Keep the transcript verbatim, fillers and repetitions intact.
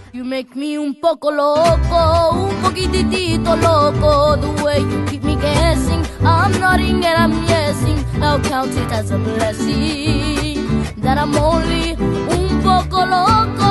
You make me un poco loco, un poquitito loco. The way you keep me guessing, I'm nodding and I'm yesing. I'll count it as a blessing that I'm only un poco loco.